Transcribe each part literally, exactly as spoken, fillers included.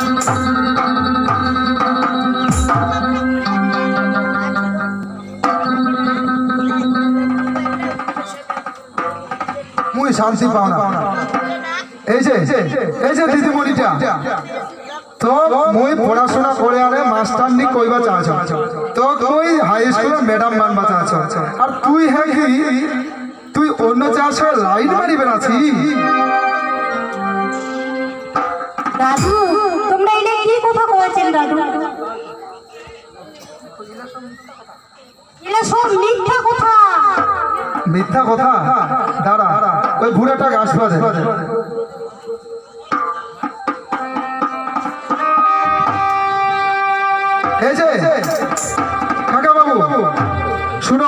মুই শান্তি পাও না এই যে এই যে দিদিমণিটা তো মুই পড়াশোনা করে আরে মাস্টারনি কইবা চাচ্ছ তো তুই হাই স্কুলে ম্যাডাম বানবা চাচ্ছ আর তুই হ্যাঁ কি তুই অন্য চাষ লাইন মারিবে আছি দাদু তোমরা এটা কি কথা কইছেন দাদু এলা সব মিথ্যা কথা মিথ্যা কথা দাঁড়া ওই বুড়াটা গাছ বাজে এই যে কাকা বাবু শুনো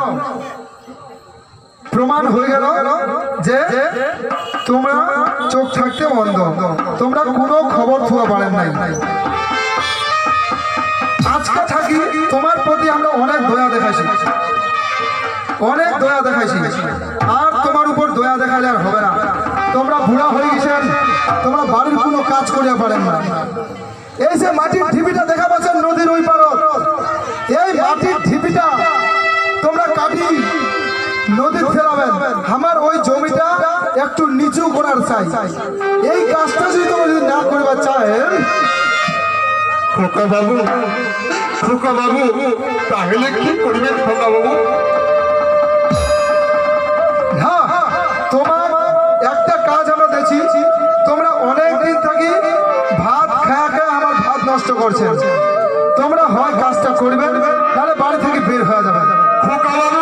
প্রমাণ হয়ে গেল যে তোমরা চোখ থাকতে বন্ধ তোমরা কোনো খবর থুয়া পারেন নাই আজকে থাকি তোমার প্রতি আমরা অনেক দয়া দেখাইছি অনেক দয়া দেখাইছি আর তোমার উপর দয়া দেখাইলে আর হবে না তোমরা বুড়া হয়ে গেছেন তোমরা বাড়ির কোনো কাজ করিয়া পারেন না এই যে মাটির ঢিপিটা দেখা পাচ্ছেন নদীর ওই পারত এই মাটির ঢিপিটা তোমরা কাটি নদী ফেরাবেন আমার ওই জমিটা একটু নিচু করার চাই এই কাজটা যদি তোমরা যদি না করবার চাহেন খোকা বাবু খোকা বাবু তাহলে কি করবেন খোকা বাবু হ্যাঁ তোমার একটা কাজ আমরা দেখছি তোমরা অনেক দিন থাকি ভাত খায়া খায়া আমার ভাত নষ্ট করছেন তোমরা হয় কাজটা করবেন নাহলে বাড়ি থেকে বের হয়ে যাবে খোকা বাবু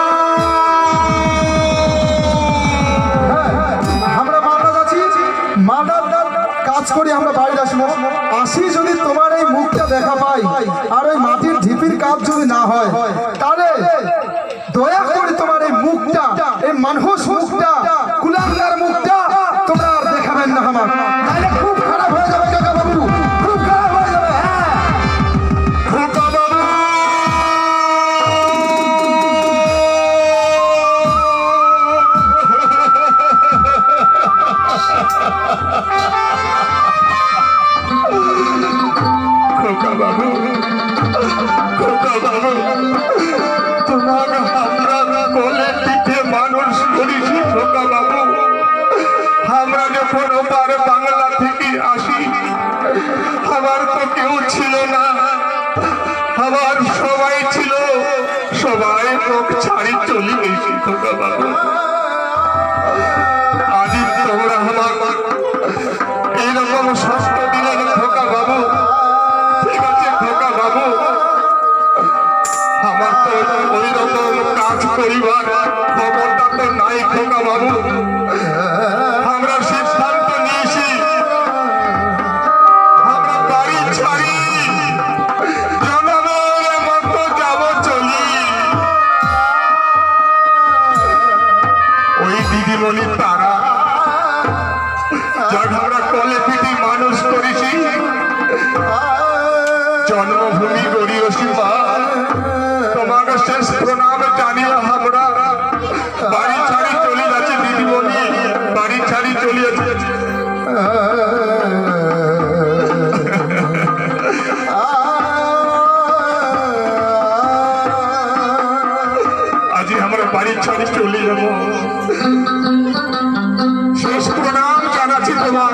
হ্যাঁ আমরা মালদা যাচ্ছি মালদার কাজ করি আমরা বাড়ি আসবো আসি যদি তোমার এই মুখটা দেখা পাই আর ওই মাটির ঢিপির কাজ যদি না হয় তাহলে দয়া করে তোমার এই মুখটা এই মানুষ মুখটা কুলাঙ্গার মুখটা তোমরা আর দেখাবেন না আমার তাহলে খুব খারাপ হয়ে যাবে কাকা বাবু খুব খারাপ হয়ে যাবে হ্যাঁ খোকা বাবু খোকা বাবু খোকা বাবু তোমার আমরা কোলে পিঠে মানুষ করেছি খোকা বাবু আমরা যখন ওপার বাংলা থেকে আসি আমার তো কেউ ছিল না আমার সবাই ছিল সবাই মুখ ছাড়ি চলে গেছি খোকা বাবু আজ তোমরা আমার এইরকম ষষ্ঠ দিনের খোকা বাবু ঠিক আছে খোকা বাবু আমার তো ওই রকম কাজ করিবার ক্ষমতা তো নাই খোকা বাবু আমরা সিদ্ধান্ত নিয়েছি আমরা বাড়ি ছাড়ি জনগণের মতো যাব চলি ওই দিদিমণি তারা যার আমরা কলে পিটি মানুষ করেছি জন্মভূমি গড়িয়েছি মা তোমাকে শেষ প্রণাম জানিয়ে আমরা বাড়ি ছাড়ি চলে যাচ্ছে দিদিমণি বাড়ি ছাড়ি চলে যাচ্ছে আজ আমরা বাড়ি ছাড়ি চলে যাব শেষ প্রণাম জানাচ্ছি তোমার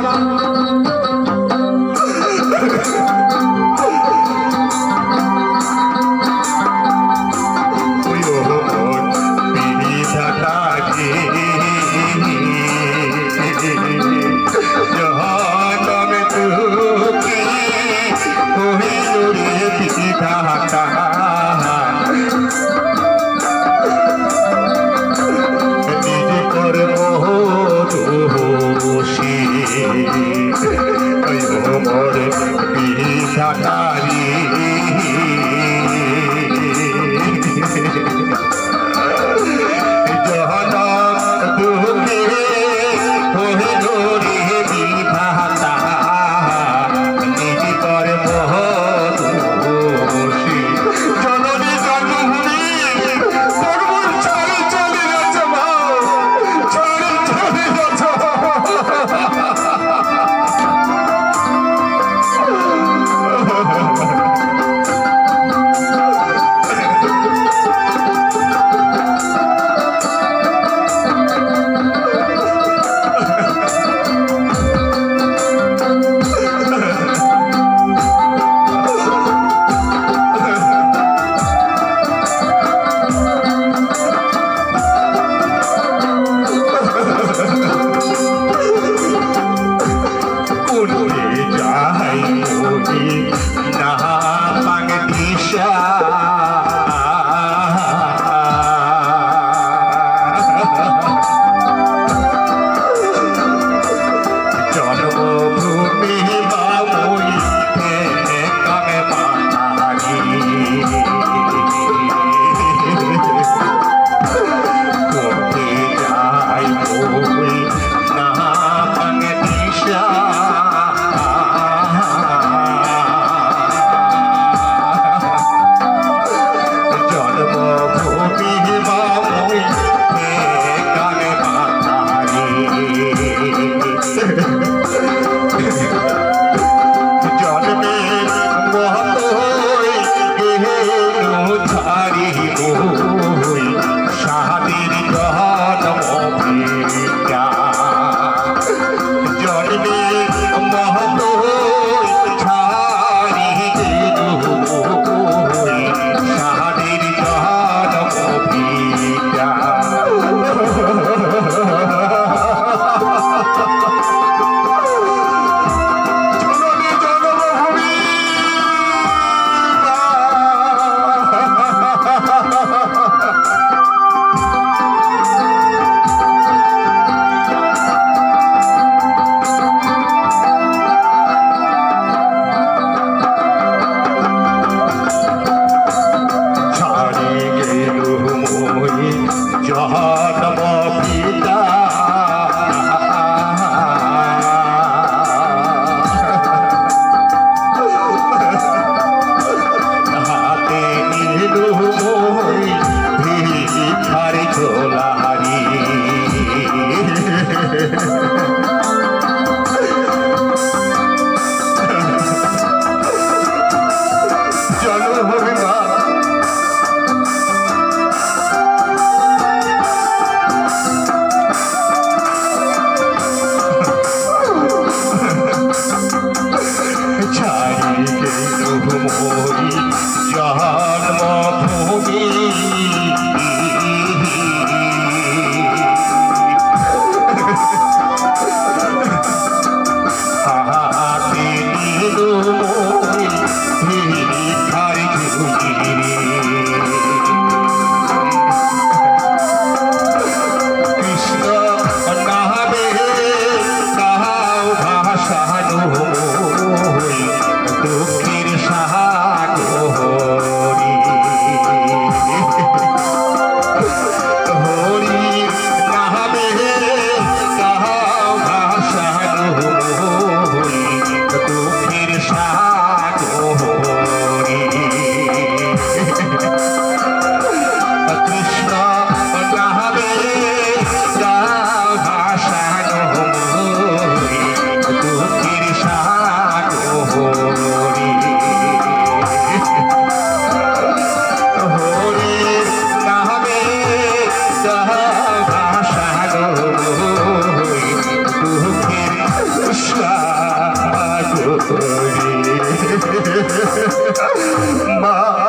মা